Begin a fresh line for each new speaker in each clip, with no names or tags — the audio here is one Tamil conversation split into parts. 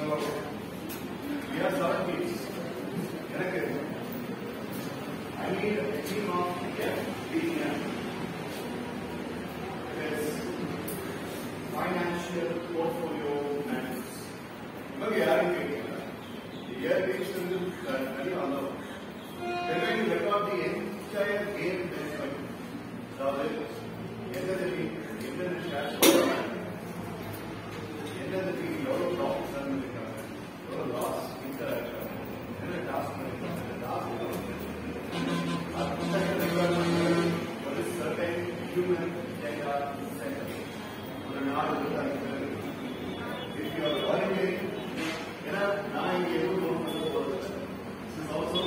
we are 7 teams. I need a team of FBM. It is financial portfolio managers. Okay, are you getting it? The year takes to the very unknown. They're going to record the entire game benefit. So, human data center. If you are volunteering, this is also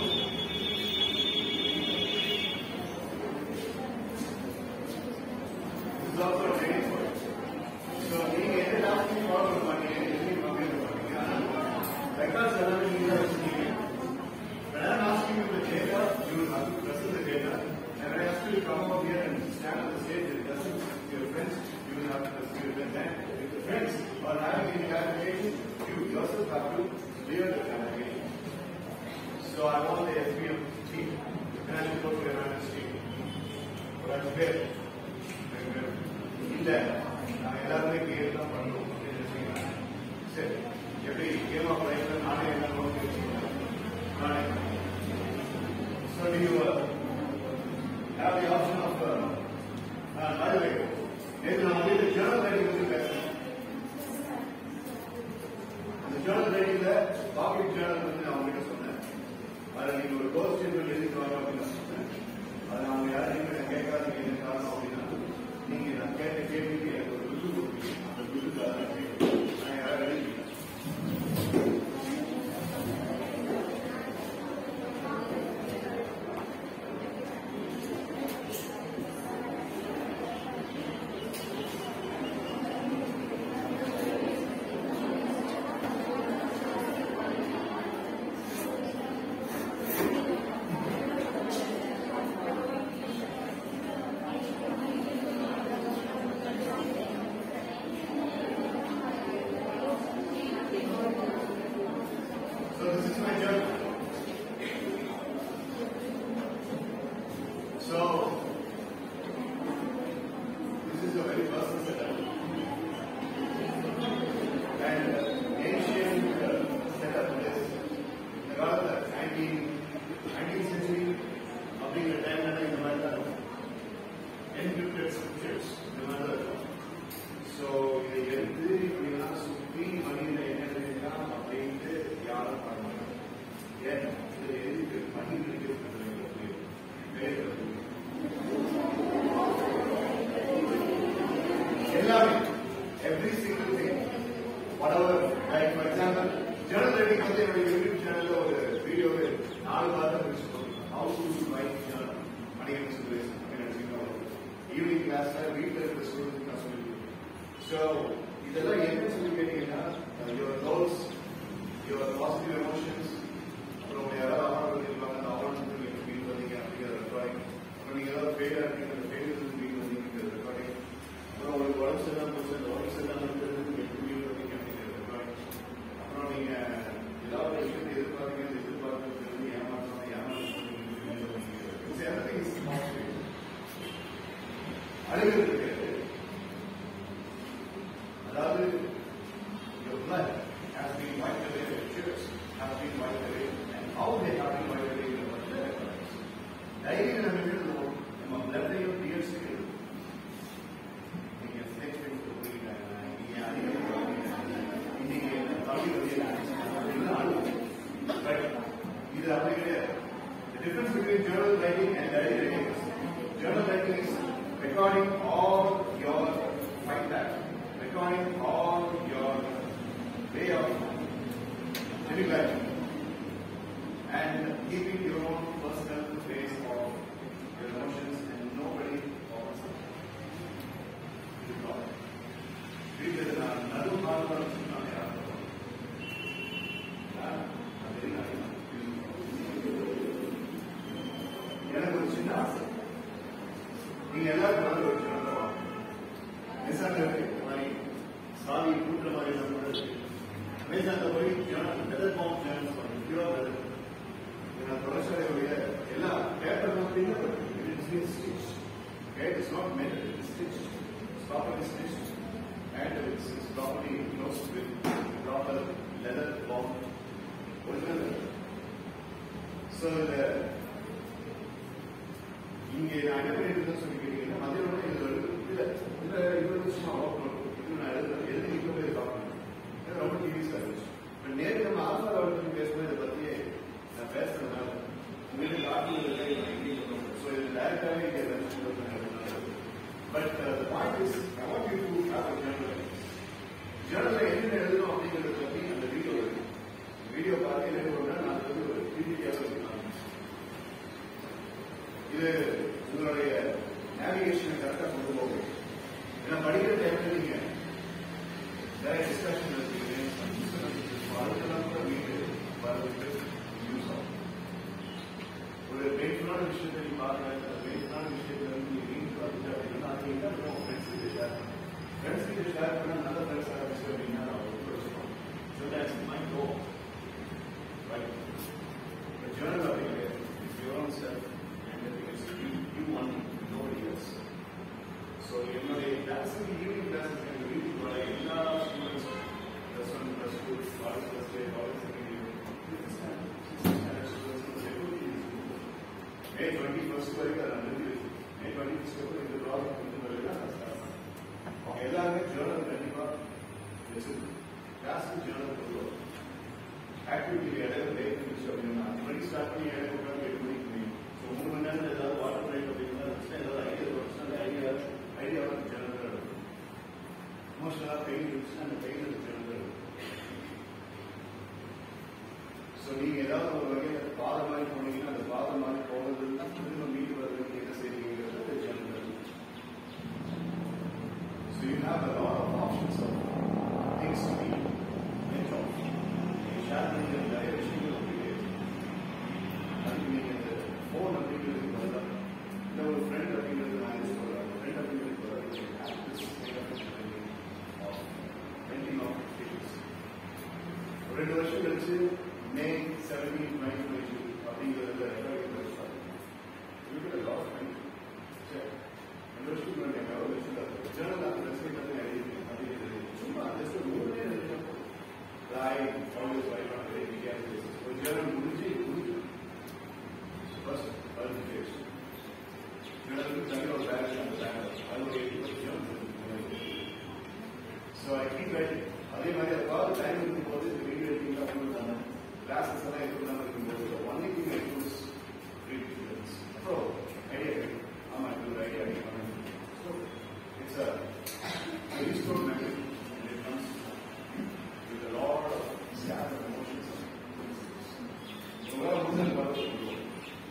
a training for us. So, we ended up in for money and because when I'm asking you the data, you will have to present the data. And when I ask you to come over here and stand on the stage and present to your friends, you will have to present to your friends. And if the friends are having any clarification, you yourself have to clear the clarification. So I want the FBM team, the financial portfolio managers team. That's great. In there, எல்லாருமே கேம் தான் பண்ணுவோம் அப்படின்னு வச்சுக்கோங்க. சரி, எப்படி கேம் ஆஃப் லைஃப்ல நானே என்ன நோக்கி வச்சுக்கோங்க. நானே. So do you have the option of by the way, நேற்று நான் வந்து ஜர்னல் ரைட்டிங் பற்றி பேசுறேன். அந்த ஜர்னல் ரைட்டிங்ல டாபிக் ஜர்னல் வந்து நான் உங்ககிட்ட சொன்னேன். அதில் நீங்க ஒரு கோல் ஸ்டேட்மெண்ட் எழுதிட்டு வரோம் அப்படின்னு சொன்னேன். அதை அவங்க யாரையும் கேட்காதீங்க என்ன காரணம் அப்படின்னா நீங்க நான் கேட்ட கேள்விக்கு எனக்கு ஒரு குழு கொடுப்பீங்க. அந்த குழுக்காக நான் யாரும் எழுதிக்கிறேன். So this is my journal. So this is a very personal setup. And ancient setup is around the 19th century of being a time that in the matter encrypted scriptures in the matter. So இதை எடுத்து இப்படின்னா சுற்றி மனித என்னெல்லாம் அப்படின்ட்டு யாரும் பண்ணாங்க. ஏன்னா இதை எதுக்கு மனித எல்லாமே every single thing whatever like for example journal writing வந்து என்னோட யூடியூப் சேனல்ல ஒரு வீடியோவே 4 வாரம் வச்சிருக்கோம். How to write journal Manikandan Suresh அப்படின்னு ஈவினிங் கிளாஸ்ல வீட்டில் இருக்கிற ஸ்டூடெண்ட்ஸ் நான் சொல்லி. So இதெல்லாம் என்ன சொல்லி கேட்டீங்கன்னா your goals, your positive emotions, அப்புறம் யாராவது அவார்டு இருப்பாங்க அந்த அவார்டு நீங்க ஃபீல் பண்ணீங்க அப்படிங்கிற ரெக்கார்டிங், அப்புறம் நீங்க ஏதாவது ஃபெயிலியர் இருக்கீங்க அந்த ஃபெயிலியர் ஃபீல் பண்ணீங்க ரெக்கார்டிங், அப்புறம் உங்களுக்கு உடம்பு சரியில்லாம போச்சு அந்த உடம்பு சரியில்லாம இருக்கிறது எப்படி ஃபீல் பண்ணீங்க அப்படிங்கிற ரெக்கார்டிங், அப்புறம் நீங்க ஏதாவது விஷயத்தை எதிர்பார்த்தீங்க அந்த எதிர்பார்க்கறது ஏமாற்றணும் அழுகிறது அதாவது your blood has been wiped away, your tears have been wiped away, and how they have been wiped away in the blood. Daily நம்ம எழுதுவோம் நம்ம blood-ஐயும் tears-ஐயும் நீங்க reflection கொடுக்குறீங்க நீங்க அதிகம் இன்னைக்கு தமிழ் அப்படின்னா அழுவோம். பட் இது அப்படி கிடையாது. The difference between journal writing and diary writing is journal writing is recording all your feedback, recording all your way of living life and keeping your own personal trace of your emotions and nobody else. This is another part of the எனக்கு ஒரு சின்ன ஆசை நீங்க எல்லாரும் வந்து ஒரு சின்ன சாதி கூட்டுற மாதிரி Yes, and the way weather form channels for pure weather. Paper it is stitched. Okay, it's not metal, it is stitched. It's properly stitched and it's properly closed with proper leather form, original leather. So இங்கே நான் என்ன பண்ணிட்டு சொல்லி கேட்டீங்கன்னா மதியம் எழுதி போய் பார்க்கணும் ரொம்ப டிவிஸாக இருந்துச்சு. இப்போ நேரில் நம்ம ஆல்ஃபா லெவலுக்கு பேசும்போது இதை பற்றியே நான் பேசுறதுனால உங்களுக்கு ஆர்டிகல் ஸோ இது டேரக்டாகவே இங்கே but the point is I want you to have a journal. ஜேர்னலில் என்ன எழுதணும் அப்படிங்கிறத பற்றி அந்த வீடியோ பார்த்து என்ன பண்ணுறேன் நான் வந்து ஒரு பிடிஎஃப் இருக்கலாம். இது உங்களுடைய நேவிகேஷனை கரெக்டாக கொண்டு போகும். ஏன்னா படிக்கிற டைம்ல நீங்க நிறைய டிஸ்கஷன் இருக்கீங்க, அதுக்கெல்லாம் கூட வீட்டு வரதுக்கு யூஸ் ஆகும். ஒரு பெயின்ஃபுல்லான விஷயத்தை நீ பார்க்கல, பெயின்ஃபுல்லான விஷயத்தை வந்து நீ வீட்டுக்கு வந்துட்டு அப்படின்னா அது என்ன பண்ணுவோம் ஃப்ரெண்ட்ஸ் கிட்ட ஷேர் பண்ணுவோம். ஃப்ரெண்ட்ஸ் கிட்ட ஷேர் பண்ணால் நல்ல ஃப்ரெண்ட்ஸாக இருந்துச்சு அப்படின்னா நான் ரொம்ப வச்சுக்கோம். So that's my goal. Right, journal அப்படிங்கிறது your own self and it's you want nobody else. So என்னுடைய கிளாஸுக்கு ஈவினிங் கிளாஸுக்கு எங்கள் வீட்டுக்கு வர எல்லா ஸ்டூடெண்ட்ஸும் plus one plus two college first year college second year May 21st வரைக்கும் அதை நடந்து May 21st வரைக்கும் இந்த ப்ராஜெக்ட் வந்து வரைக்கும் அவங்க எல்லாருமே ஜேர்னல் கண்டிப்பாக வச்சிருக்கோம். கிளாஸுக்கு ஜேர்னல் கொடுக்குறோம். ஆக்டிவிட்டி இடையில பிரேக் இருந்துச்சு அப்படின்னா 10 மணிக்கு ஸ்டார்ட் பண்ணி இடையில உட்காந்து 8 மணிக்கு முடியும். ஸோ 3 மணி நேரத்தில் ஏதாவது வாட்டர் பிரேக் அப்படின்னா ஏதாவது ஐடியாவோட ஜேர்னல் இருக்கும். எமோஷனலாக பெயின் இருந்துச்சுன்னா அந்த பெயின் ஜேர்னல் இருக்கும். ஸோ நீங்கள் ஏதாவது ஒரு வகையில் பாதை மாதிரி போனீங்கன்னா அந்த பாதை மாதிரி போகிறதுன்னா திரும்ப மீட்டு வர்றதுக்கு என்ன செய்வீங்கிறது ஜேர்னல் இருக்கும். So you have a lot of options of things to be made of. Share பண்ணிக்கிற நிறைய விஷயங்கள் இருக்கு. அதுக்கு நீங்கள் இந்த ஃபோன் அப்படிங்கிறதுக்கு பதிலாக இல்லை ஒரு ஃப்ரெண்ட் அப்படிங்கிறது நான் யூஸ் பண்ணுறேன். ஃப்ரெண்ட் அப்படிங்கிறது ஒரு 2 வருஷம் கழிச்சு May 17, 2022 அப்படிங்கிறதுல ஜேர்னல் அந்த ரெசிபி பற்றி எழுதியிருக்கேன் அப்படிங்கிறது சும்மா ஜஸ்ட் ஒரு ஊரே எழுதினப்போ ஒரு ஜேர்னல் முடிஞ்சு ஃபர்ஸ்ட் குவாலிஃபிகேஷன் ஜேர்னலுக்கு தனியாக ஒரு பேலன்ஸ் அந்த பேலன்ஸ் அது ஒரு 80%. So I keep writing. அதே மாதிரி அதாவது டைம் இருக்கும்போது இந்த வீடியோ எடிட்டிங் அப்படின்னு கிளாஸஸ் எல்லாம் எப்படிலாம் இருக்கும்போது one week includes read students. So idea கிடைக்கும். ஆமாம் இது ஒரு ஐடியா கிடைக்கும். So it's a restored memory and it comes with a lot of sad emotions. உங்களால் முடிஞ்சது பார்த்து சொல்லுவோம்.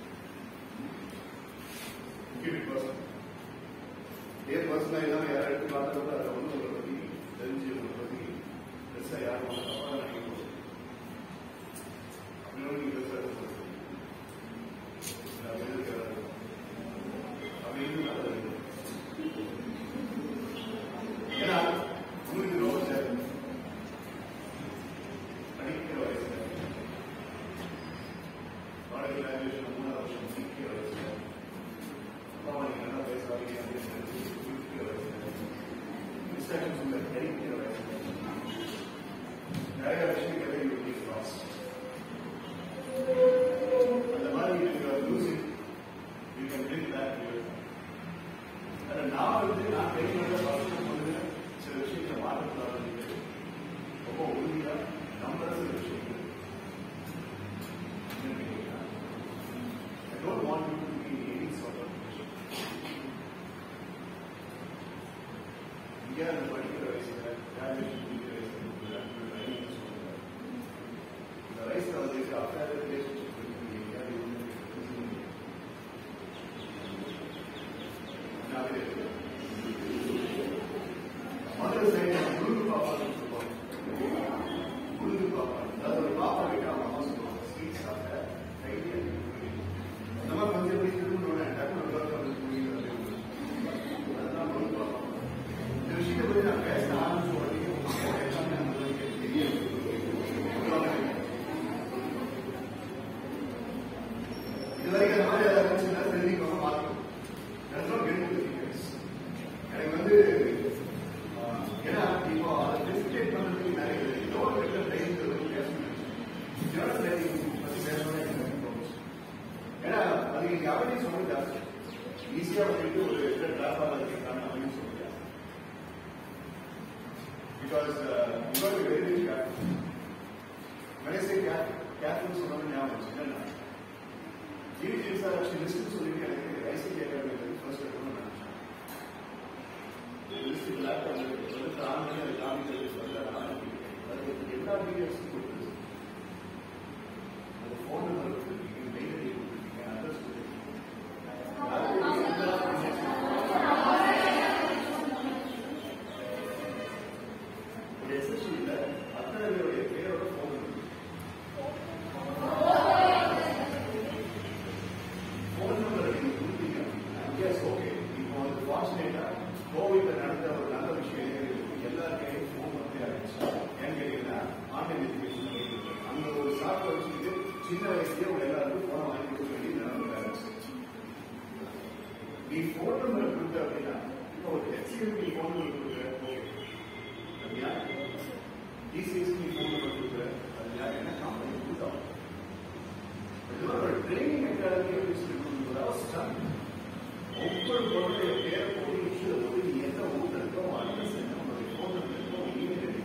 keep it personal. இதே பர்சனலாக இல்லாமல் யாரும் எடுத்து பார்த்தா அதை ஒன்று உங்களை பற்றி தெரிஞ்சு உங்களை பற்றி பெருசாக யாரும் தப்பாக நினைக்கும் அப்படின்னு நீங்கள் பெருசாக அப்படின்னு நல்லது. ஏன்னா உங்களுக்கு ரொம்ப சேரும் படிக்கிற வயசுல பாடல் கிராஜுவேஷன் 3 வருஷம் முடிக்கிற வயசுல அப்பா நீங்க நல்லா பேசுவாங்க அப்படின்னு முடிக்கிற வயசுல டிஸ்ட்ராக்ஷன்ஸ் உள்ள படிக்கிற வயசுல நிறைய விஷயங்களை யூ கிராஸ் அந்த மாதிரி losing you can bring back நான் வந்து நான் தெரிஞ்ச பசங்க வந்து சில விஷயங்களை மாற்றக்கூடாது ரொம்ப உறுதியாக நம்புற சில விஷயங்கள் I don't want you to be any sort of இங்கே அந்த படிக்கிற வயசுல கிராஜுவேஷன் முடிக்கிற வயசுல சொல்லுவாங்க ஈஸியா வந்துட்டு ஒரு டிராப் ஆகிறதுக்கான அமையும் சொல்ல முடியாது. Because you got to be very, very careful. When I say careful, சொன்னது ஞாபகம் வச்சு என்னன்னா DVGs are actually லிஸ்ட் சொல்லிட்டு எனக்கு ஐசிடி அகாடமி ஃபர்ஸ்ட் எடுக்கணும்னு நினைச்சேன். லிஸ்ட் லேப்டாப் வந்து ஆன்லைன் அது காமிக்கிறது சொல்ல அது எல்லா டீடைல்ஸும் கொடுத்துருச்சு. அது ஃபோன் நம்பர் கொடுத்துருக்கீங்க, மெயில் ஐடி கொடுத்துருக்கீங்க, அட்ரஸ் கொடுத்துருக்கீங்க. ஒரு எஸ்எஸ்சியில் அத்தனை பேருடைய பேரோட ஃபோன் இருக்கு. ஃபோன் நம்பர் நீங்க கொடுத்தீங்க எஸ் ஓகே. இப்போ வந்து ஃபார்ச்சுனேட்டா கோவிட்ல நடந்த ஒரு நல்ல விஷயம் எல்லா கையும் ஃபோன் வந்து ஆயிடுச்சு. ஏன்னு கேட்டீங்கன்னா ஆன்லைன் எஜுகேஷன் அந்த ஒரு சாஃப்ட்வேர் வச்சுட்டு சின்ன வயசுலேயே உங்க எல்லாருக்கும் ஃபோனை வாங்கி கொடுக்க வேண்டிய நிலைமை ஆயிடுச்சு. நீ ஃபோன் நம்பர் கொடுத்த அப்படின்னா இப்போ ஒரு ஹெச்சிஎம்பி ஃபோன் நம்பர் கொடுக்குற ஓகே அப்படியா டிசிஎஸ்பி ஃபோன் நம்பர் கொடுக்குற அது யார் என்ன கம்பெனி கொடுத்தாங்க. ஒரு ட்ரைனிங் அகாடமி ஒவ்வொரு பொருளுடைய பேரை போட்டு விஷயம் போட்டு நீ எந்த ஊர்ல இருக்கோ அட்ரஸ் என்ன உங்களுடைய ஃபோன் நம்பர் இருக்கோ இமெயில் ஐடி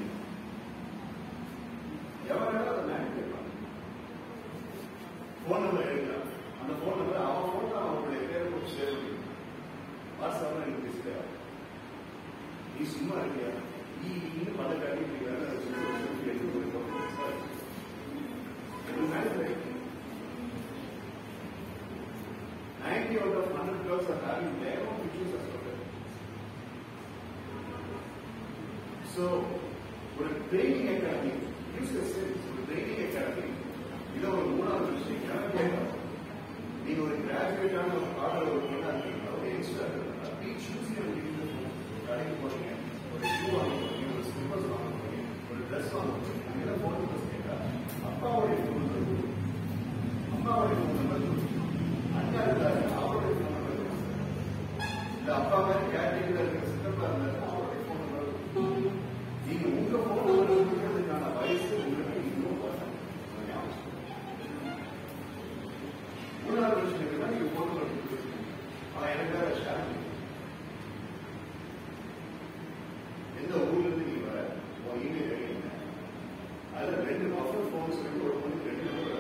எவராலும் அதை மேனேஜ் பண்ணலாம். ஃபோன் நம்பர் எடுக்கலாம். அந்த ஃபோன் நம்பர் அவன் ஃபோட்டோ அவங்களுடைய பேரை போட்டு ஷேர் பண்ணி வாட்ஸ்அப்ல எனக்கு பேசுறியா நீ சும்மா இருக்கியா இன்னும் பல காட்டி எடுத்து manage 90 out of 100 girls are having their own issues as well. So, ஒரு training academy, use the sense, ஒரு training academy, இதை ஒரு மூணாவது விஷயம் கேட்கலாம். நீங்க ஒரு கிராஜுவேட்டான ஒரு கார்டர் ஒரு பொண்ணா இருக்கீங்க, ஒரு எக்ஸ்ட்ரா இருக்கீங்க, பீச் யூஸ் கடைக்கு போறீங்க, ஒரு ஷூ வாங்க போறீங்க, ஒரு ஸ்லிப்பர்ஸ் வாங்க போறீங்க, ஒரு ட்ரெஸ் வாங்க போறீங்க, அங்கெல்லாம் ஃபோன் நம்பர்ஸ் கேட்டா அப்பாவுடைய ஃபோன் நம்பர் அப்பாவுடைய ஃபோன் நம்பர் அண்ணா இருந்தாரு அவருடைய ஃபோன் நம்பர் இல்ல அப்பா மாதிரி கேட்டீங்கல இருக்கிற சித்தப்பா இருந்தாரு அவருடைய ஃபோன் நம்பர் நீங்க உங்க ஃபோன் நம்பர் கொடுக்கறதுக்கான வயசு உங்களுக்கு இன்னும் மூணாவது விஷயம் இருக்குன்னா நீங்க ஃபோன் நம்பர் கொடுத்துருக்கீங்க. ஆனா எனக்கு வேற ஷேர் எந்த ஊர்ல இருந்து நீ வர உன் இமெயில் ஐடி என்ன அதுல 2 பஃபர் ஃபோன்ஸ் இருக்கு. ஒரு பொண்ணு 2 நம்பர்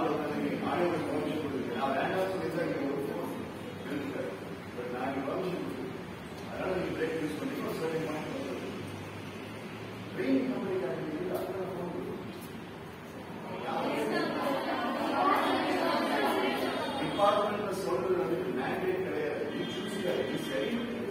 I சொல்றது வந்து மேண்டேட் கிடையாது. நீ சூஸ் நீ சரி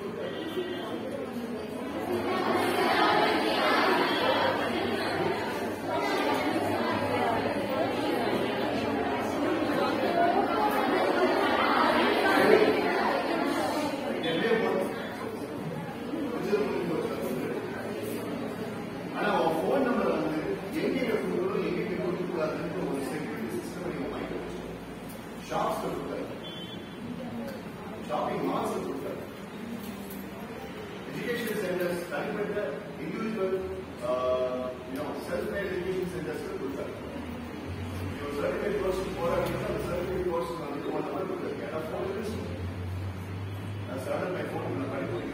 shopping malls are good. Education centers, private, individual, self-made education centers are good. Your certificate course is for a certificate course is on the one hour to get a phone list. I started my phone in a very good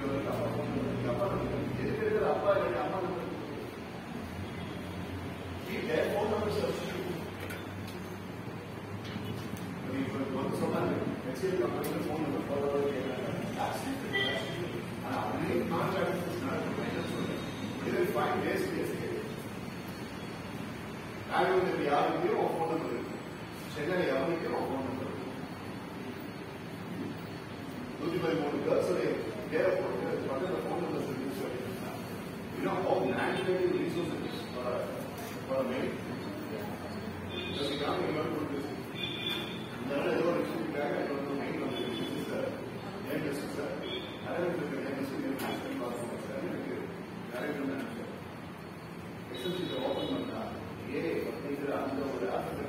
keep their phone number substitute. When you want someone, let's say you have a phone number for and only contract is not a minor student. Within 5 days, they escape. I will be able to phone number. Chennai, I will give a phone number. Those people want to go, so they are whatever phone numbers are used. You know how naturally resources for a minute. Because you can't remember this. Then I don't know back, I don't know my income. This is the end of the I don't know if the end of the national passport. I don't know. Especially the open one. Yeah, but they are under the African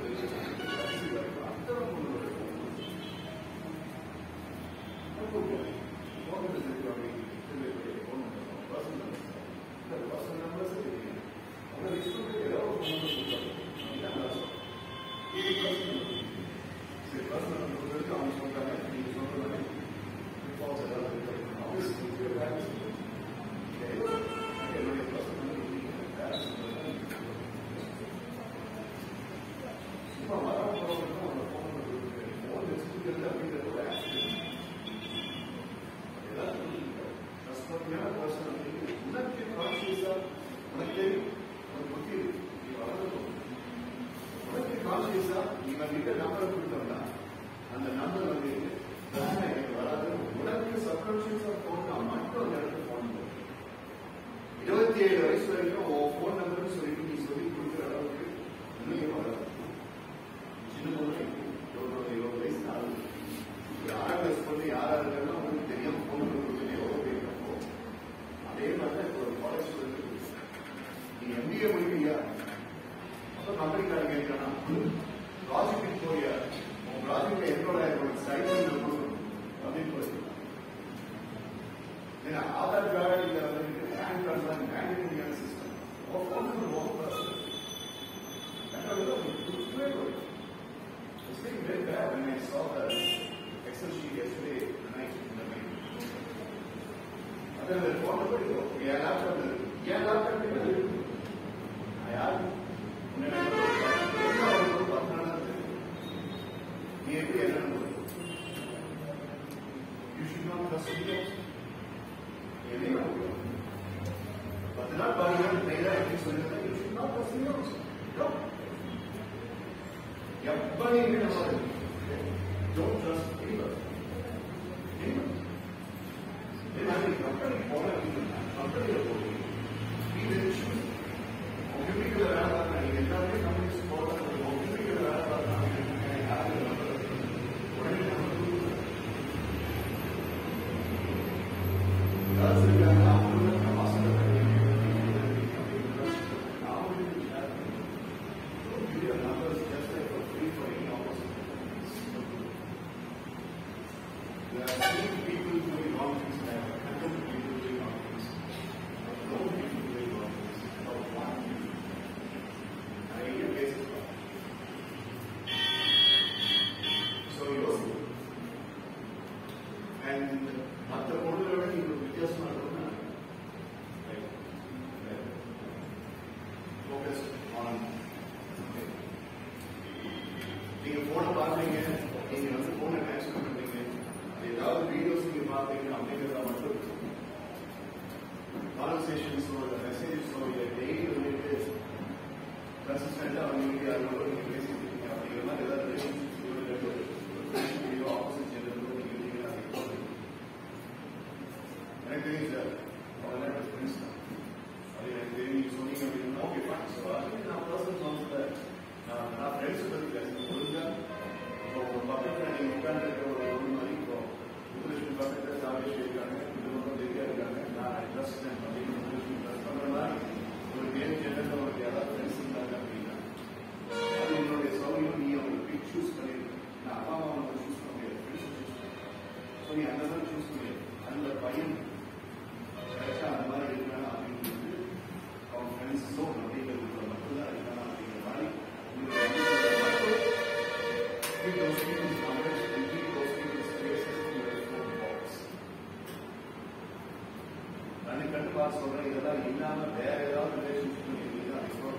அந்த நம்பர் வந்து பிரச்சனை எனக்கு வராது. உனக்கு சப்ஸ்கிரிப்ஷன்ஸ் போன் மட்டும் அந்த இடத்துல போன் 27 வயசு வரைக்கும் போன் நம்பர்னு சொல்லிட்டு நீ சொல்லி கொடுக்குற அளவுக்கு இன்னும் வராது. சின்ன பொண்ணு 20 வயசு ஆகுது. 6 கிளாஸ் பொண்ணு யாரா இருந்தாலும் உங்களுக்கு தெரியாம போன் நம்பர் கொடுத்து எவ்வளோ பேர் இருக்கும். அதே மாதிரி தான் இப்போ ஒரு காலேஜ் ஸ்டூடெண்ட் நீ MBA முடிக்கிறியா அப்போ கம்பெனிக்காரங்க கேட்கறான் ப்ராஜெக்ட் போறியா ப்ராஜெக்ட் என்னோட ஸ்டைபண்ட் கொடுக்கணும் அப்படின்னு சொல்லி ஆதார் கார்டு இல்லை பேன் கார்டு தான் மேண்டேட்டரியான system phone number own person It's been very bad when I saw the Excel sheet yesterday night in the night. Other than phone number, yeah, laptop. I asked. You should not trust me. But not by your data, you should not trust me. No. Don't trust anybody. Then I think company reporting. Be very sure. Conversations or the messages or your daily related consistent on media or basically you know the relationships you will get to the opposite gender நீ அந்த மாதிரி சூஸ் பண்ணி அந்த பையன் கரெக்டாக அந்த மாதிரி இருக்கானா அப்படின்னு அவன் ஃப்ரெண்ட்ஸோ அப்படிங்கிறது மட்டும்தான் இருக்கானா அப்படிங்கிற மாதிரி keep those people's knowledge and keep those people's places in your own box. நான் கண்டிப்பாக சொல்றேன், இதெல்லாம் இல்லாம வேற ஏதாவது ரிலேஷன்ஷிப் பண்ணிருக்கீங்க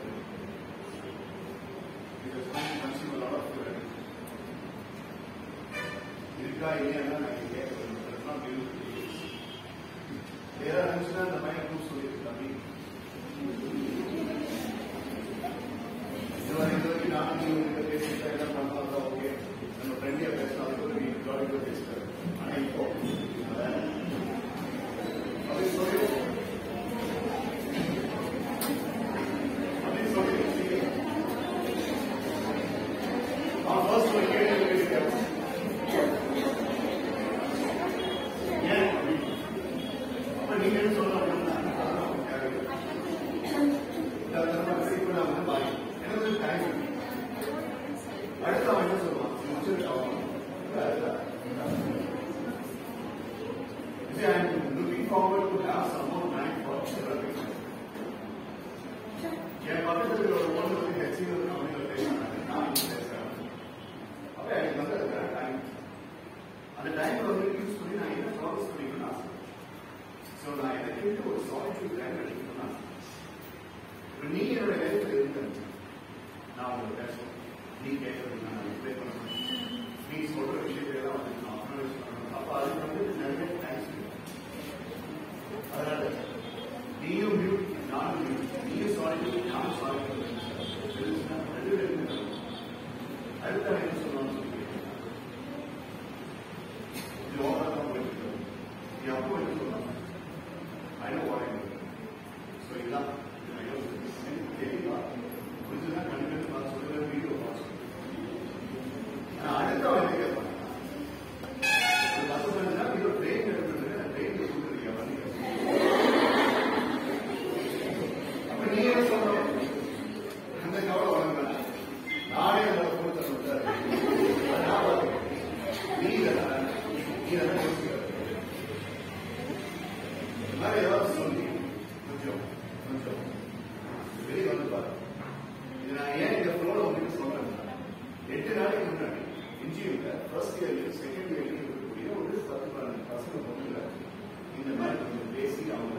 இருக்கா இல்லையா நான் கேட்கறேன். வேற இருந்துச்சுன்னா அந்த பையன் கூட சொல்லியிருக்கு தம்பி இது வரைக்கும் நான் பேசிட்டு என்ன பண்ணா ஓகே நம்ம ஃப்ரெண்டியா பேசணும், அதுக்கு நீ ப்ராடக்ட் பேசுறாரு. ஆனா இப்போ அப்படி சொல்லி ஃபர்ஸ்ட் ஒரு கேள்வி கேட்கிறேன். ஏன் அப்ப நீங்க என்ன சொல்லணும் அடுத்த அவன் என்ன சொல்லுவான் looking forward to have some more time for celebration. என் பக்கத்தில் ஒரு பொண்ணு வந்து ஹெச்சில் அவங்க பேசுறாங்க, நான் பேசுறேன். அப்ப எனக்கு வந்து அது டைம், அந்த டைம் வந்து யூஸ் பண்ணி நான் என்ன ப்ராசஸ் பண்ணிக்கணும்னு ஆசை. ஸோ நான் எனக்கு ஒரு சாலிட்யூட் டைம் எடுக்கணும்னா இப்போ நீ என்னோட லைஃப்ல இருக்க நான் உங்களுக்கு பேசுவேன், நீ கேட்கறது நான் ரிப்ளை பண்ணணும், நீ சொல்ற விஷயத்தை எல்லாம் வந்து நான் அப்னோலேஜ் பண்ணணும். அப்போ அதுக்கு வந்து நிறைய டைம் அதனால நீயும் மியூட் நானும் மியூட், நீயும் சாலிட்யூட் நானும் சாலிட்யூட் அடுத்த என்ன சொல்லுவாங்க இது ஓவராக போயிட்டு நீ அப்போ என்ன சொல்லுவாங்க ஐநோ வாங்க. ஸோ இதுதான் தெளிவா கொஞ்சம் கண்டிப்பாக பார்த்து சொல்லுங்க, வீடியோ பார்த்து ஆனால் அடுத்த வந்து கேட்பாங்க பசங்க இது ட்ரெயின் எடுத்துட்டு ட்ரெயினில் கொடுத்துருக்கீங்க வந்து அப்ப நீ என்ன சொல்றோம் அந்த கவலை வழங்க நானே அதை கொடுத்த நீ இதெல்லாம் யோசிக்கிற இந்த மாதிரி ஏதாவது சொல்லி கொஞ்சம் கொஞ்சம் வெளியே வந்து பாரு. இது நான் ஏன் இந்த ஃப்ளோல உங்களுக்கு சொல்றேன், 8 நாளைக்கு முன்னாடி இன்ஜினியரிங்ல ஃபர்ஸ்ட் இயர்லையும் செகண்ட் இயர்லையும் இருக்கக்கூடிய ஒரு 10-12 பசங்க பொண்ணுங்க இந்த மாதிரி கொஞ்சம் பேசி அவங்க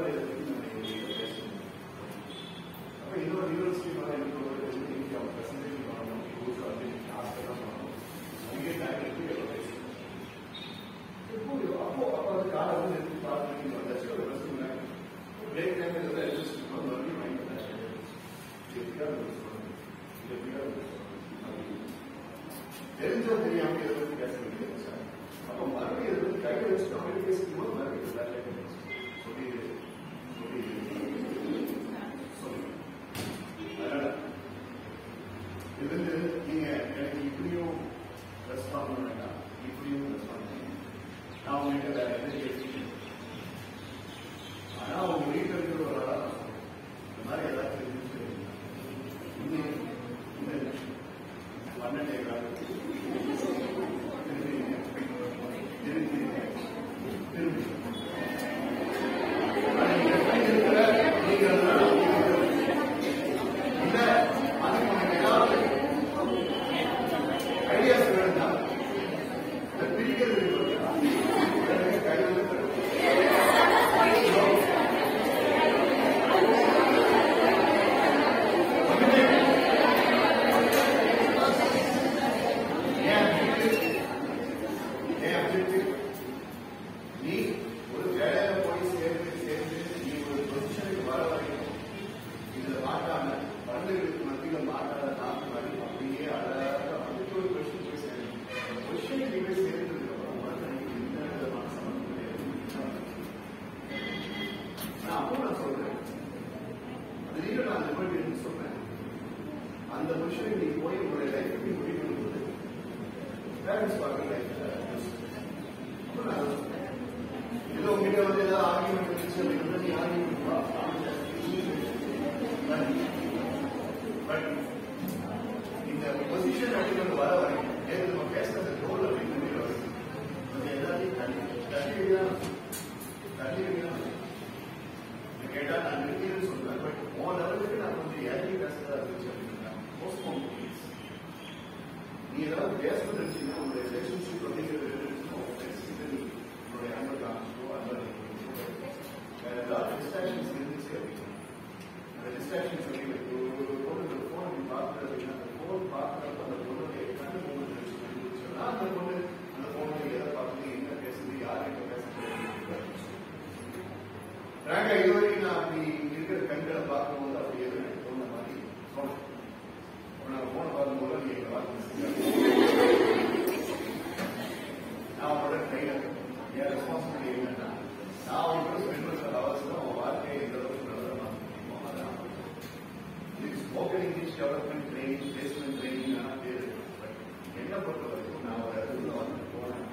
டீப்பா இதை பற்றி நம்ம பேசணும். அப்போ இன்னொரு யூனிவர்சிட்டி மேலே எனக்கு ஒரு இன்னைக்கு அவங்க பிரசன்டேஷன் பண்ணணும், கோர்ஸ் அப்படின்னு ஆஸ்பெக்டாக பண்ணணும். அதுக்கே ஃபேக்கல்ட்டி எவ்வளோ பேசணும். அப்போ அது காலை வந்து எடுத்து பார்த்து வந்தாச்சு ஒரு பிரச்சனை பிரேக் டைம் இதெல்லாம் எஜஸ்ட் மறுபடியும் மைண்ட் வந்தாச்சு. தெரிஞ்சோ தெரியாம இதை பற்றி பேச வேண்டியது சார். அப்போ மறுபடியும் இதை பற்றி கையில் வச்சுட்டு அவங்க பேசும்போது மறுபடியும் சொல்லி அதனால இது வந்து நீங்க எனக்கு இப்படியும் ரெஸ்பாண்ட் பண்ண வேண்டாம், இப்படியும் ரெஸ்பாண்ட் பண்ண நான் உங்ககிட்ட வேற என்ன கேட்கிறேன். ஆனா உங்க வீட்டில் இருக்கிற ஒரு ஆளா இந்த மாதிரி ஏதாச்சும் பன்னெண்டே காலம் திரும்பி ஐடியாஸ் வேணும்னா பிரிக்கிறது நீ ஒரு வேலையில போய் சேர்ந்து நீ ஒரு பொசிஷனுக்கு வர வரைக்கும் இதுல மாட்டாம பள்ளிகளுக்கு மத்தியில மாட்டாத நாட்டு மாதிரி அப்படியே அழகாக அதுக்கு ஒரு கொஸ்டின் போய் சேரும். கொஸ்டினுக்கு போய் சேர்ந்ததுக்கு அப்புறம் மறுபடியும் எந்த விதமான சம்பந்தம் கிடையாது. நான் அப்போ நான் சொல்றேன், அதுலயும் நான் அந்த மாதிரி சொல்றேன், அந்த கொஸ்டினுக்கு நீ போய் உங்களுடைய லைஃப் எப்படி முடிவு பண்ணும்போது பேரண்ட்ஸ் பார்க்குற லைஃப்ல ஏதோ உங்ககிட்ட வந்து ஏதாவது ஆர்கியூமெண்ட் இருந்துச்சு அப்படின்னா நீ ஆர்கியூமெண்ட் பட் இந்த பொசிஷன் அப்படிங்கிறது வர வரைக்கும் நேற்று நம்ம பேசுறது ரோல் அப்படிங்கிறது வரும் எல்லாத்தையும் தள்ளி வைக்கலாம் கேட்டா நான் நிறுத்தின்னு சொல்றேன். பட் உன் லெவலுக்கு நான் கொஞ்சம் இறங்கி பேசுறதா இருந்துச்சு அப்படின்னா போஸ்ட்போன் ப்ளீஸ். நீ ஏதாவது பேசுறது இருந்துச்சுன்னா உங்களுடைய ரிலேஷன்ஷிப் அப்படிங்கிறது உங்களுடைய அன்பை காமிச்சோ அன்பை வேற ஏதாவது டிஸ்ட்ராக்ஷன்ஸ் இருந்துச்சு அப்படின்னா அந்த டிஸ்ட்ராக்ஷன்ஸ் ஒரு ஃபோன் அப்படி பார்க்குறது அப்படின்னா அந்த ஃபோன் பார்க்குறப்ப அந்த பொண்ணுடைய கண்ணு மூணு சொன்னா அந்த பொண்ணு அந்த ஃபோனை எதை பார்க்குது, என்ன பேசுது, யார்கிட்ட பேசுறது. ஃப்ராங்கா இது வரைக்கும் நான் அப்படி இருக்கிற கண்களை பார்க்கும்போது அப்படி எதுவும் எனக்கு தோணுன மாதிரி தோணும். நாங்கள் ஃபோனை பார்க்கும்போது நீ எங்களை பார்த்து நான் அவனோட ட்ரெயினர் என் ரெஸ்பான்சிபிலிட்டி என்னன்னா நான் அவனோட ஸ்பெண்ட் பண்ணுற அவசியம் அவன் வாழ்க்கையை எந்த அளவுக்கு நல்லதாக மாற்றிக்கணும். அதான் spoken English development training, placement training ஆனால் பேர். பட் என்ன பொறுத்த வரைக்கும் நான் ஒரு இடத்துல வந்து போனேன்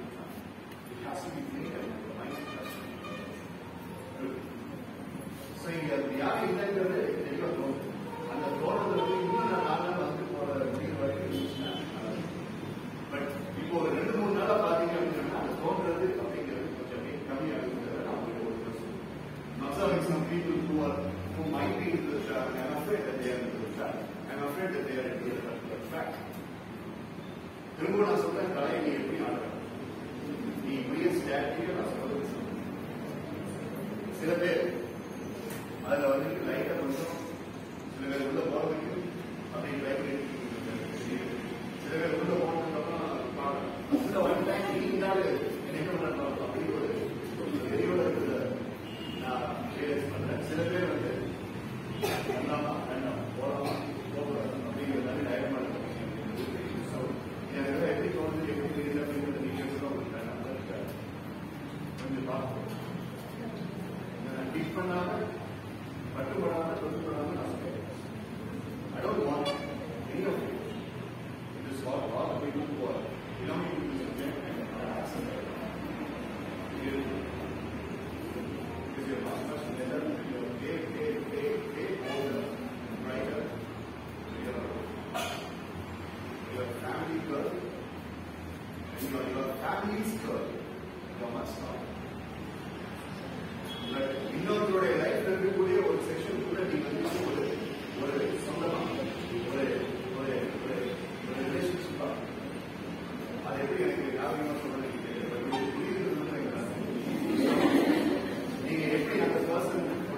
ஸோ இங்கே அது யார் இல்லைங்கிறது தெளிவாக தோணும். அந்த தோணுறது இன்னும் நான் 4 நாள் வந்து போகிற முடிவு வரைக்கும் இருந்துச்சுன்னா பட் இப்போ ஒரு 2-3 நாளா பாத்தீங்க அப்படின்னா அந்த தோன்றது அப்படிங்கிறது கொஞ்சம் கம்மியாகுங்கிறத நான் உங்களுக்கு ஒரு சொல்லுவேன். Observing some people who might be into the trap, I'm afraid that they are into the trap. I'm afraid that they are into the particular fact. திரும்ப நான் சொல்றேன், கலையை நீ எப்படி ஆடுற, நீ இப்படியே ஸ்டாட்டிக்கா நான் சொல்றது. சில பேர் அதுல வந்து லைட்டை கொஞ்சம் சில பேர் உள்ள போறதுக்கு அப்படி லைட் சில பேர் உள்ள போனதுக்கு அப்புறம் உள்ள வந்துட்டேன் நீங்களால என்ன பண்ணலாம் அப்படி ஒரு தெளிவோட இருக்கிறத நான் ரியலைஸ் பண்றேன். சில பேர் வந்து பண்ணலாமா வேண்டாம் போகலாமா போகக்கூடாது அப்படிங்கிற மாதிரி டயமா இருக்கு. எனக்கு எப்படி தோணுது எப்படி தெரியுது அப்படிங்கிறது நீங்க சொல்ல கொஞ்சம் பார்ப்போம். நான் டீச் பண்ணாம பட்டுப்படாம தொட்டுப்படாம நான் சொல்றேன். I don't want any of it. It is what all people who are belonging to this subject and are accepted. Because your masters together, you are way older, brighter. You are family girl, and you are your family's girl. You are much smarter. இன்னொருடைய லைஃப்ல இருக்கக்கூடிய ஒரு செக்ஷன் கூட நீ வந்து ஒரு சொந்தமா ஒரு ரிலேஷன்ஷிப்பா அது எப்படி எனக்கு ஞாபகமா சொல்றது புரியுது. நீங்க எப்படி அந்த பர்சன்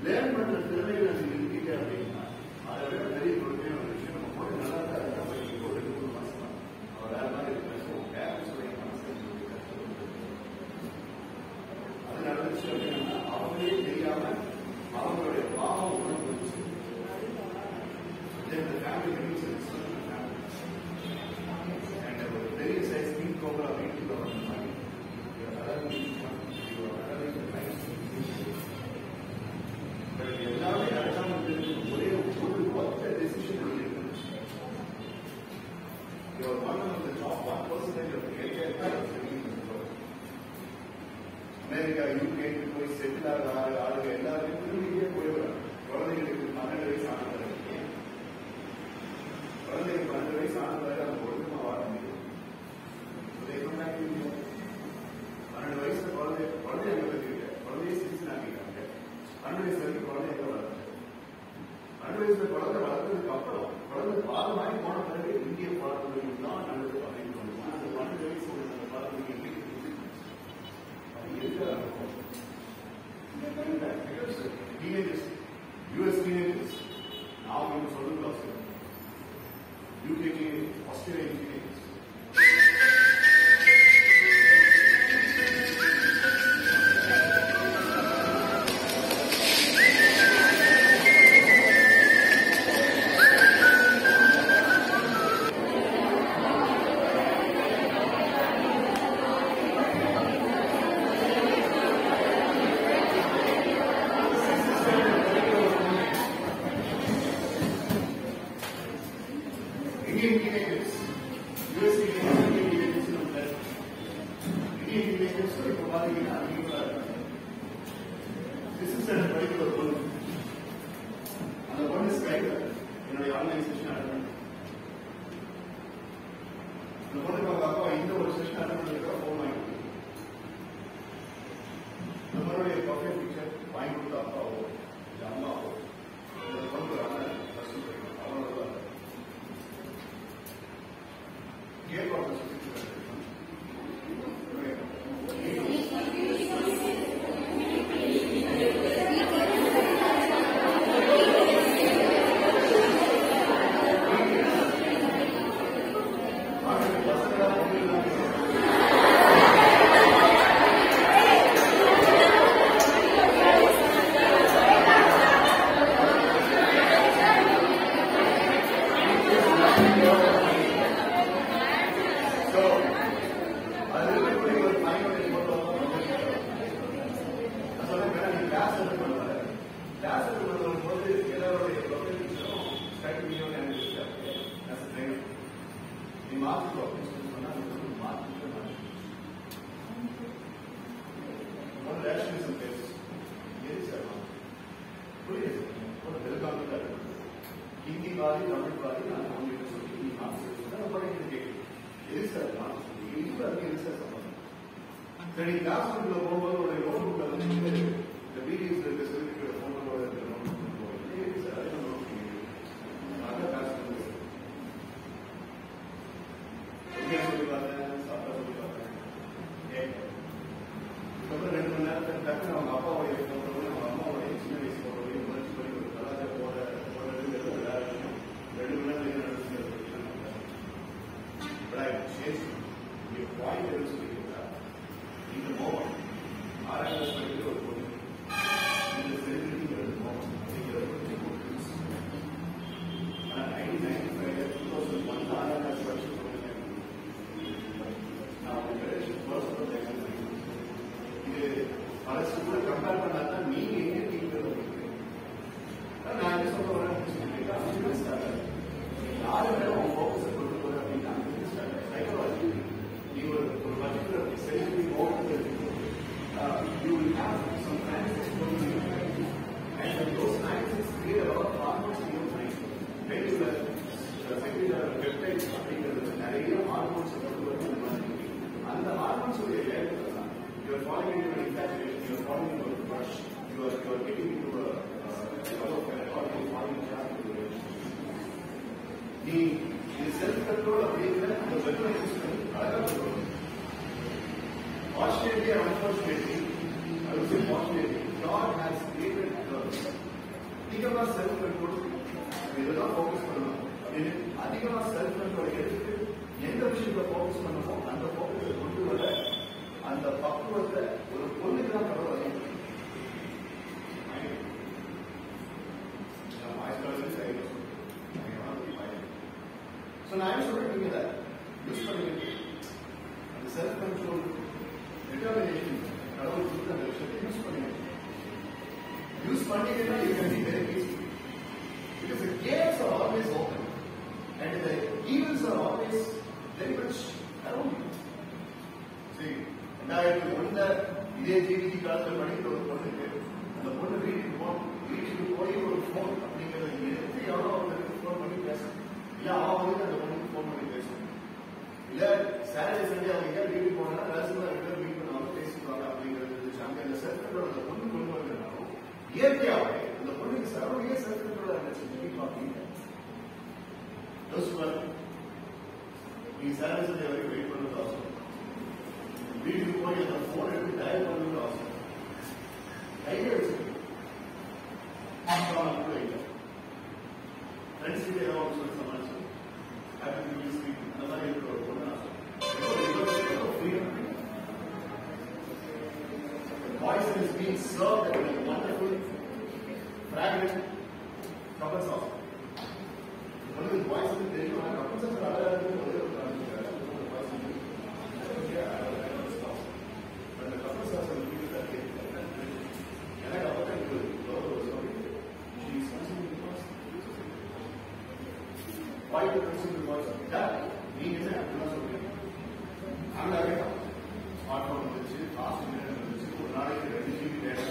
லேர்ன் பண்ற திறமைகள் அது இருக்கீங்க அப்படின்னா அதை விட பெரிய கொடுமையான ஒரு விஷயம். நம்ம போட்டு நல்லா தான் இருக்கா படிக்க ஒரு 2 மாசம் தான் அவர் வேற மாதிரி பேசுவோம். பேரண்ட்ஸுடைய மனசு அது நடந்துச்சு அப்படின்னா அவங்களே தெரியாம அவங்களுடைய பாவம் உணர்வு the family needs a and a very size pink cobra waiting for the money. You are allowing the price. But if you allow the outcome of the what the decision will be. You are one of the top 1% of the HR living in the world. America, UK, போய் செட்டில் ஆளுங்க எல்லாருமே திரும்பியே போயிடுறாங்க. குழந்தைகளுக்கு 12 வயசு ஆனது குழந்தைக்கு 12 வயசு ஆனதாக அவங்க ஒழுக்கமா வாழ முடியும். 12 வயசுல குழந்தைய பத்திருக்க குழந்தைய சிகிச்சை ஆக்கிட்டாங்க. 12 வயசு வரைக்கும் குழந்தைய வளர்த்து 12 வயசுல குழந்தை வளர்த்ததுக்கு அப்புறம் குழந்தை பால் மாதிரி போன பிறகு இந்திய பாரம்பரியம் தான் நல்லது அப்படின்னு சொல்லுவாங்க. அந்த 12 வயசு அந்த பாரம்பரியம் teenagers, US teenagers, now we will solve the UK teenagers, Australian teenagers. Indian teenagers, US teenagers, Indian teenagers in the Indian teenagers are providing an this is a particular one. And the one is like the online session. The one is about indoor session and the phone line. The one is a perfect picture, wine with the power, Jama, the one to run a care of the situation. Hindi bari, Tamil bari, நான் அவங்களுக்கு சொல்லி நீ மார்க்ஸ் நான் படிக்கிறது கேட்குறேன். எது சார் மார்க்ஸ் சொல்லி இது அதுக்கு எது சார் சம்பந்தம்? சரி கிளாஸ் ரூம்ல போகும்போது ஒரு நோட் புக்கை வந்து இந்த வீடியோஸ்ல இருக்க சொல்லிக்கிற ஃபோனோட இருக்கிற நோட் புக் போகுது எது சார் அதை நோட் பண்ணிக்கிறேன். அதான் கிளாஸ் ரூம் சொல்லி பார்த்தேன், சாப்பிட்டா சொல்லி பார்த்தேன். இதுக்கப்புறம் 2 மணி நேரத்துக்கு டக்குன்னு அவங்க அப்பாவுடைய ஃபோட்டோவையும் அவங்க அம்மாவுடைய சின்ன வயசு ஃபோட்டோவையும் முடிச்சு பண்ணி ஒரு கலாச்சார போட 2 மணி நேரம் நடந்துச்சு. But I have changed your point is in the moment. RMS படிக்கிற ஒரு பொண்ணு இந்த செலிபிரிட்டிங்கிற moment ஆனால் 1995 2001 RMS படிச்சு போனேன். நான் ஃபர்ஸ்ட் இது பல ஸ்கூலில் கம்பேர் பண்ணா தான் நீங்க எங்க இருக்கீங்கிறது நான் என்ன சொல்ல வரேன் யாரு மேல உங்க ஃபோக்கஸ் கொண்டு போற அப்படின்னா சைக்காலஜி நீ ஒரு particular celebrity mode you will have some fancies going on in your mind and those fancies create a lot of hormones in your mind. When you are peptides அப்படிங்கிறது நிறைய ஹார்மோன்ஸ் கொண்டு வருது. அந்த ஹார்மோன்ஸ் உடைய வேலைகள் தான் you are falling into an infatuation, you are falling into a crush, you are getting into a love affair or you are falling into a relationship. நீ செல்ஃப் கண்ட்ரோல் அப்படிங்கிற அந்த வெப்பனை யூஸ் பண்ணி அழகாக சொல்லுவோம். Fortunately or unfortunately, I would say fortunately, God has created girls அதிகமா செல்ஃப் கண்ட்ரோல் இதெல்லாம் ஃபோக்கஸ் பண்ணணும். அதிகமா செல்ஃப் கண்ட்ரோல் எடுத்து எந்த விஷயத்துல ஃபோக்கஸ் பண்ணணுமோ அந்த ஃபோக்கஸை கொண்டு வர அந்த பக்குவத்தை ஒரு பொண்ணுக்கு தான் கடவுள் அறியும். நான் என்ன சொல்றேன், நீங்க யூஸ் பண்ணிக்கிட்டு அந்த செல்ஃப் கண்ட்ரோல் டிட்டர்மினேஷன் கடவுள் கொடுத்த அந்த விஷயத்தை யூஸ் பண்ணிக்கிட்டு யூஸ் பண்ணிக்கிட்டா you can be very easy because the gates are always open and the evils are always very much around you. See, 2001 இதே ஜிடிஜி காலத்தில் படிக்கிற ஒரு பொண்ணுக்கு அந்த பொண்ணு வீட்டுக்கு போய் ஒரு போன் அப்படிங்கிறத எடுத்து எவ்வளோ அவங்களுக்கு ஃபோன் பண்ணி பேசணும், இல்ல அவங்க அந்த பொண்ணுக்கு ஃபோன் பண்ணி பேசணும், இல்ல சாட்டர்டே சண்டே அவங்க எங்கேயா வீட்டுக்கு போனா ரசமா ரெண்டு மீட் பண்ணுவாங்க பேசிக்குவாங்க அப்படிங்கிறது இருந்துச்சு. அங்க அந்த செல்ஃப் கண்ட்ரோல் அந்த பொண்ணு கொண்டு வந்தனாலும் இயற்கையாகவே அந்த பொண்ணுக்கு சரௌண்டியே செல்ஃப் கண்ட்ரோல் இருந்துச்சு. பார்ப்பீங்க நீங்க சாட்டர்டே சண்டே வரைக்கும் வெயிட் பண்ணுறது அவசரம், வீட்டுக்கு போய் அந்த போன் எடுத்து டயல் பண்ணுறது அவசரம், கையில வச்சுக்கணும் ஃப்ரெண்ட்ஸ் கிட்ட ஏதாவது சொல்லி சமாளிச்சு அந்த மாதிரி இருக்கிற ஒரு பொண்ணு poison is being served at a wonderful fragrant couple sauce. One of the poison is there, couple sauce are other than the other poison. But the couple sauce are looking at that cake. And I got what I do. She's consuming the poison. Why do you consume the poison? That means that I'm not okay. I'm not okay. Smartphone வந்துச்சு, fast internet வந்துச்சு, ஒரு நாளைக்கு 2 GB டேட்டா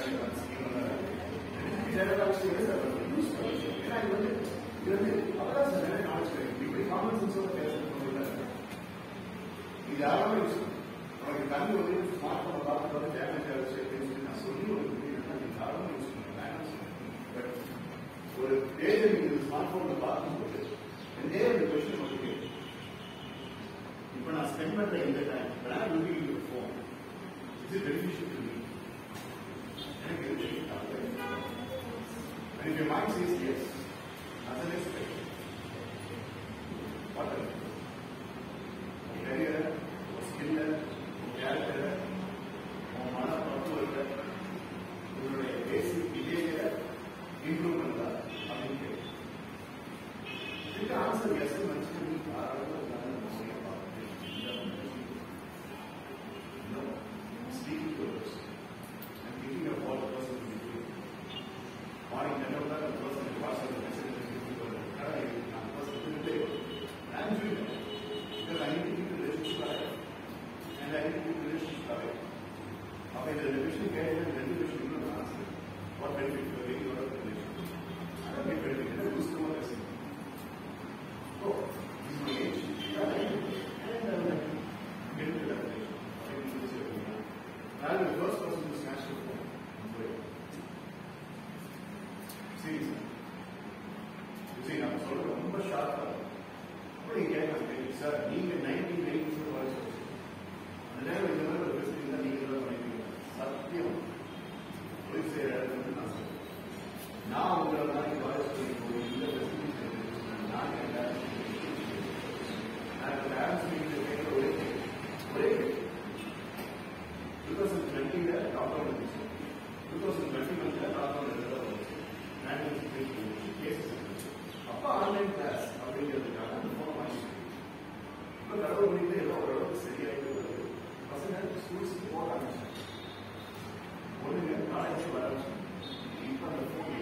யூஸ் பண்ணி ஏன்னா இது வந்து அவகாசம் நிறைய நாலேஜ் கிடைக்கும். இப்படி காமன் சென்ஸோட பேசுறது இது யாராவது யூஸ் பண்ணும். உனக்கு கண்ணு வந்து ஸ்மார்ட் போனை பார்த்து வந்து டேமேஜ் ஆகிடுச்சு அப்படின்னு சொல்லி நான் சொல்லி ஒரு நீங்க யாரும் யூஸ் பண்ணுவேன். பட் ஒரு பேஜை நீங்க ஸ்மார்ட் போன்ல பார்க்கும்போது எந்தே ஒரு கொஸ்டின் வந்து கேட்கும். இப்போ நான் ஸ்பெண்ட் பண்ற இந்த டைம் நான் looking your phone is it beneficial to me? எனக்கு இது தெரியும். And if your mind says yes, that's the next step. What else? Career, skill, character, mana purpose, your basic behavior improvement அப்படினு இதுக்கு ஆன்சர் எஸ் மனுஷன் யாராவது speaking to others and thinking of what the person will be doing. Morning 10 o'clock, the person will watch the message and people will try and person will take. I am doing that because I need to keep the relationship alive and I need to keep the relationship alive. After the revision carried and then the revision will answer what benefit you are getting out of the relationship. I don't get benefit, I don't lose to one lesson. So, this is my age, and I will get into that relationship. I am the first person to snatch the phone. Seriously. You see, I'm sort of ரொம்ப ஷார்ப்பா அப்படி கேட்கறேன் சார், நீங்க 1980s வாய்ஸ் வச்சு அந்த நேரம் இந்த மாதிரி ஒரு பிரச்சனை தான் நீங்க தான் பண்ணிருக்கீங்க. சத்தியம் போய் செய்யற இடத்துல நான் சொல்றேன், நான் உங்களை மாதிரி வாய்ஸ் பண்ணி போய் இந்த பிரச்சனை நான் எல்லாரும் பேரண்ட்ஸ் மீட்டிங் கேட்கிற ஒரே 2020 லாக்டவுன் இருந்துச்சு, 2021 லாக்டவுன் இருந்துச்சு, அப்பா ஆன்லைன் கிளாஸ் அப்படிங்கிறதுக்காக அந்த போன வாங்கிட்டு இப்போ கடவுள் முடிந்து ஏதோ ஓரளவுக்கு சரியாயிட்டு வருது. பசங்க ஸ்கூல்ஸுக்கு போக ஆரம்பிச்சாங்க, பொண்ணுங்க காலேஜ் வர ஆரம்பிச்சாங்க. இப்போ அந்த போன்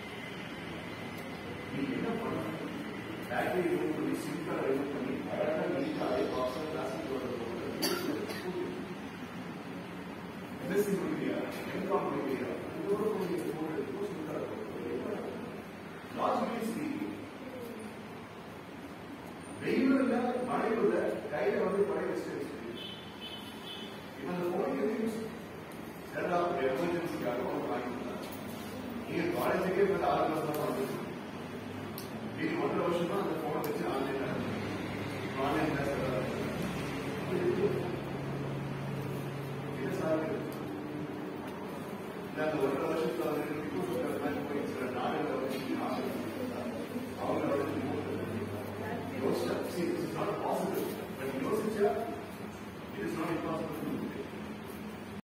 நீங்க என்ன பண்ணணும், பேட்டரி ரிமூவ் பண்ணி சிம்பிளா ரிமூவ் பண்ணி அழகாக நீட்டா அதே பாக்ஸா கிளாஸுக்கு வர்றது எம்எஸ்சி முடிக்கிறியா, எம்காம் முடிக்கிறியா, இதோட நீங்க போன் எடுத்து சிம்பிளா இருக்கும். Logically speaking, வெயில் இல்ல மழை இல்ல கையில வந்து பழைய வச்சு இந்த போன் யூஸ் எமர்ஜென்சிக்காக ஒரு வாங்கிக்கலாம். நீங்க காலேஜுக்கே வந்து 6 மாசம் தான் வந்து இது 1.5 வருஷமா அந்த போனை வச்சு ஆன்லைன் கிளாஸ் என்ன சார் அந்த 1.5 வருஷத்துல வந்து போய் சில நாடுகள் யோசிச்சா see this is not possible but யோசிச்சா it is not impossible